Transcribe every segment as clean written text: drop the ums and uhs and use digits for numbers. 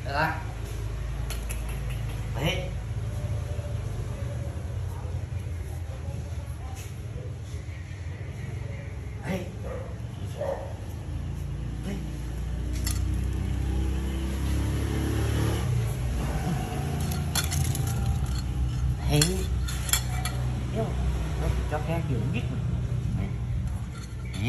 Đó. Đấy. Đấy. Đấy. Đấy. Nó cho khác dữ nhất mình. Đấy.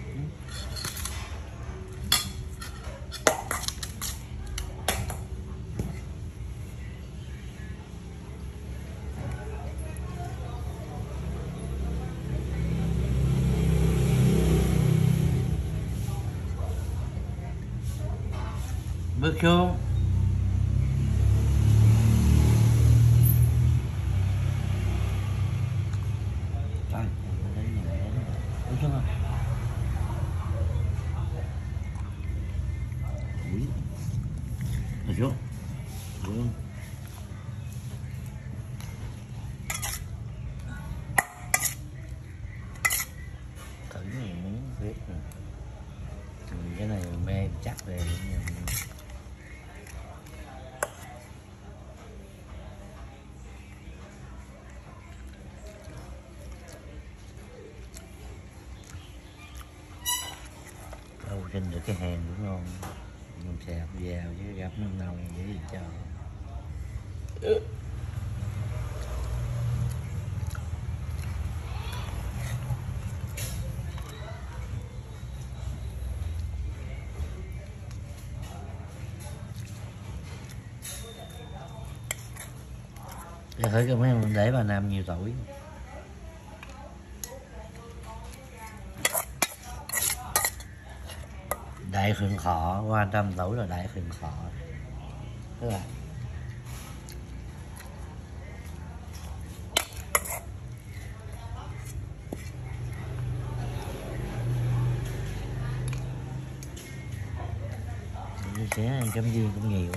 Bước xuống. Trời, đến nhà đến. Bước xuống không? Ui. Bước xuống. Xuống. Thử này muốn biết rồi. Cái này mê chắc về. Đâu trên được cái hàng cũng ngon, mình xẹp vào chứ gặp nó nồng vậy gì cho. Để thử coi mấy em để bà Nam nhiều tuổi. Đại Phượng Thọ qua 100 tuổi là Đại Phượng Thọ. Tức là sẽ ăn cơm viên cũng nhiều.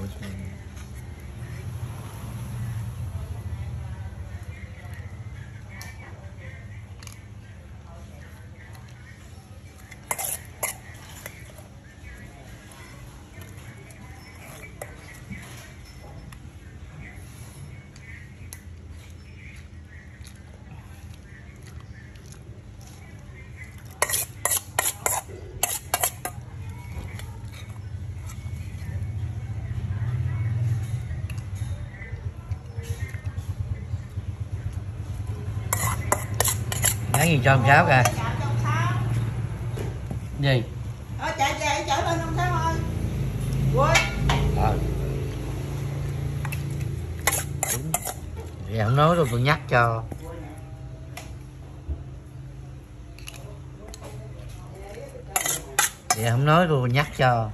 Bán gì cho ông Sáu kìa. Gì? Chạy chở lên ông Sáu ơi. Quên. Vậy không nói đâu tôi nhắc cho. Vậy không nói tôi nhắc cho.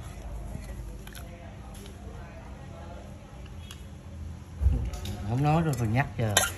Không nói đâu tôi nhắc cho.